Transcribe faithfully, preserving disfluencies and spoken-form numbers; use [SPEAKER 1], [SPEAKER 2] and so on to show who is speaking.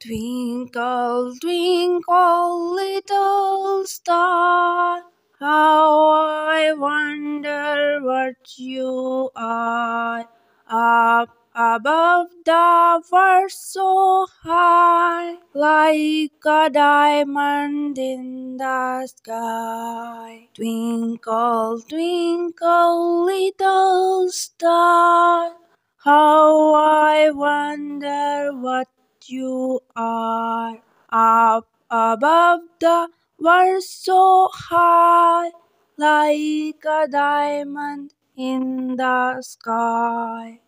[SPEAKER 1] Twinkle, twinkle, little star, how I wonder what you are. Up above the world so high, like a diamond in the sky. Twinkle, twinkle, little star, how I wonder what you are. Up above the world so high, like a diamond in the sky.